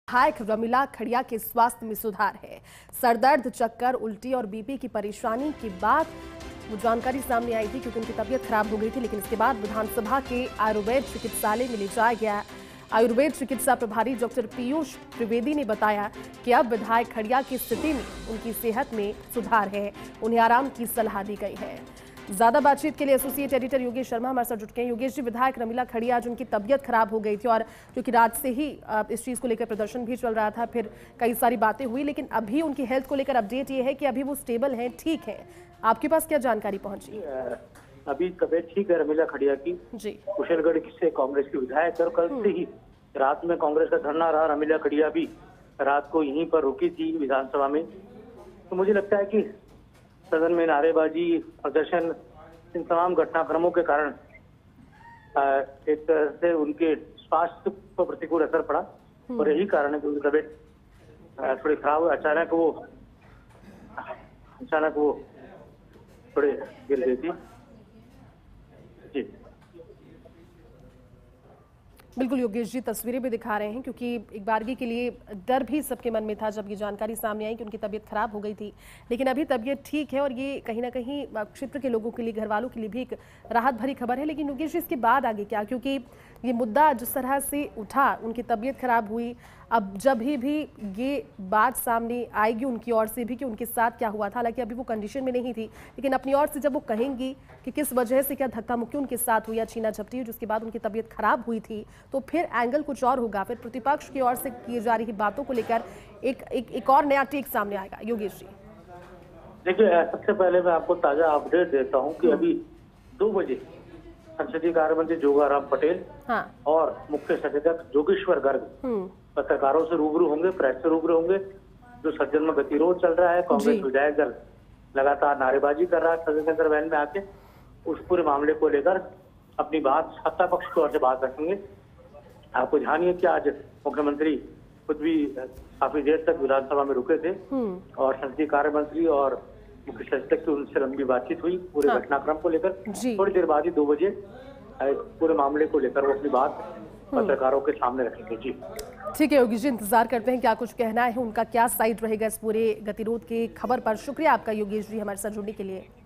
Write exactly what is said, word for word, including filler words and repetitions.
विधायक रमीला खड़िया के स्वास्थ्य में सुधार है। सरदर्द, चक्कर, उल्टी और बीपी की परेशानी के बाद वो जानकारी सामने आई थी क्योंकि उनकी तबीयत खराब हो गई थी, लेकिन इसके बाद विधानसभा के आयुर्वेद चिकित्सालय में ले जाया गया। आयुर्वेद चिकित्सा प्रभारी डॉक्टर पीयूष त्रिवेदी ने बताया कि अब विधायक खड़िया की स्थिति में उनकी सेहत में सुधार है, उन्हें आराम की सलाह दी गई है। ज्यादा बातचीत के लिए एसोसिएट एडिटर योगेश शर्मा हमारे साथ जुट गए। योगेश जी, विधायक रमीला खड़िया आज उनकी तबीयत खराब हो गई थी और क्योंकि रात से ही इस चीज को लेकर प्रदर्शन भी चल रहा था, फिर कई सारी बातें हुई, लेकिन अभी उनकी हेल्थ को लेकर अपडेट ये है कि अभी वो स्टेबल हैं, ठीक है। आपके पास क्या जानकारी पहुंची? अभी तबीयत ठीक है रमीला खड़िया की जी। कुशलगढ़ से कांग्रेस की विधायक और कल से ही रात में कांग्रेस का धरना रहा। रमीला खड़िया भी रात को यहीं पर रुकी थी विधानसभा में। तो मुझे लगता है कि सदन में नारेबाजी, प्रदर्शन, इन तमाम घटनाक्रमों के कारण एक तरह से उनके स्वास्थ्य पर प्रतिकूल असर पड़ा और यही कारण है कि उनकी तबीयत थोड़ी खराब हुई। अचानक वो अचानक वो थोड़े गिर गई थी जी। बिल्कुल योगेश जी, तस्वीरें भी दिखा रहे हैं क्योंकि एक बारगी के लिए डर भी सबके मन में था जब ये जानकारी सामने आई कि उनकी तबीयत खराब हो गई थी, लेकिन अभी तबीयत ठीक है और ये कहीं ना कहीं क्षेत्र के लोगों के लिए, घर वालों के लिए भी एक राहत भरी खबर है। लेकिन योगेश जी, इसके बाद आगे क्या? क्योंकि ये मुद्दा जिस तरह से उठा, उनकी तबीयत खराब हुई, अब जब भी भी ये बात सामने आएगी उनकी ओर से भी कि उनके साथ क्या हुआ था, हालांकि अभी वो कंडीशन में नहीं थी, लेकिन अपनी ओर से जब वो कहेंगी कि किस वजह से, क्या धक्का मुक्की उनके साथ हुई या छीना झपटी हुई जिसके बाद उनकी तबीयत खराब हुई थी, तो फिर एंगल कुछ और होगा। फिर प्रतिपक्ष की ओर से की जा रही बातों को लेकर एक, एक एक और नया टेक सामने आएगा। योगेश जी, देखिए, सबसे पहले मैं आपको ताजा अपडेट देता हूँ कि अभी दो बजे संसदीय कार्य मंत्री जोगाराम पटेल हाँ। और मुख्य सचेतक जोगेश्वर गर्ग पत्रकारों से रूबरू होंगे, प्रेस से रूबरू होंगे। जो सदन में गतिरोध चल रहा है, कांग्रेस विधायक दल लगातार नारेबाजी कर रहा है सदन के अंदर वैन में आके, उस पूरे मामले को लेकर अपनी बात सत्ता पक्ष की ओर से बात रखेंगे। आपको ध्यान कि आज मुख्यमंत्री खुद भी काफी देर तक विधानसभा में रुके थे और संसदीय कार्य मंत्री और मुख्य सचेतक की उनसे लंबी बातचीत हुई पूरे हाँ। घटनाक्रम को लेकर। थोड़ी देर बाद ही दो बजे पूरे मामले को लेकर वो अपनी बात पत्रकारों के सामने रखेंगे जी। ठीक है योगेश जी, इंतजार करते हैं क्या कुछ कहना है, उनका क्या साइड रहेगा इस पूरे गतिरोध की खबर पर। शुक्रिया आपका योगेश जी हमारे साथ जुड़ने के लिए।